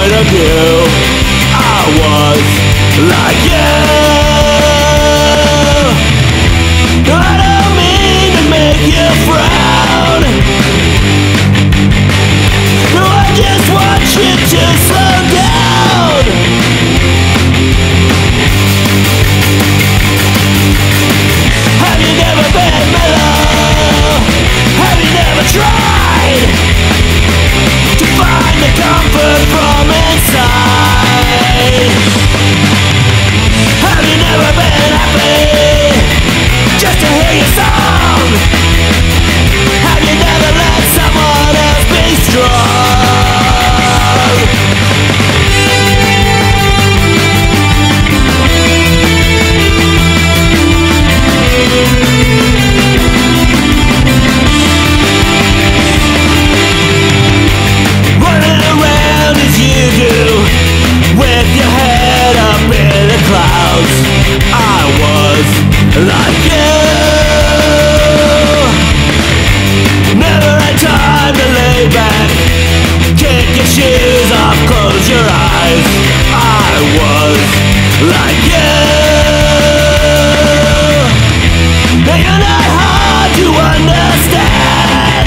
point of view, I was like you. I don't mean to make you frown, no, I just want you to slow down. Have you never been mellow? Have you never tried to find the comfort from inside? Have you never been happy just to hear your song? Have you never let someone else be strong? Running around as you do, with your head up in the clouds, I was like you. Never had time to lay back, kick your shoes off, close your eyes. I was like you. Now you're not hard to understand.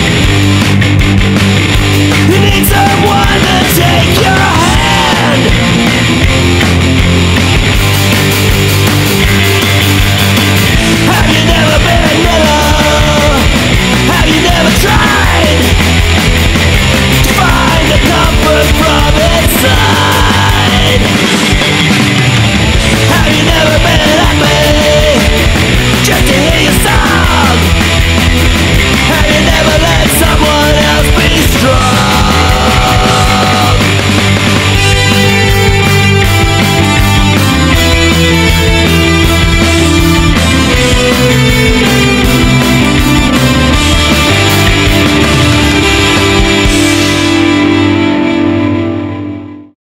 You need someone to take your hand. Have you never been mellow? Have you never tried to find the comfort from inside? Have you never been happy just to hear your song?